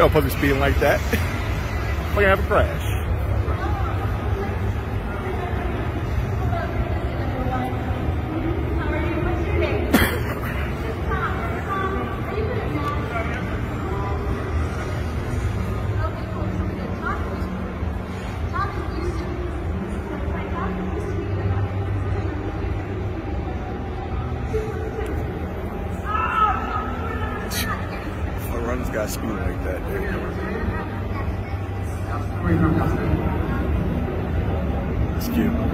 Y'all supposed to be speeding like that. We're gonna have a crash. Runs got speed like that, dude. It's cute.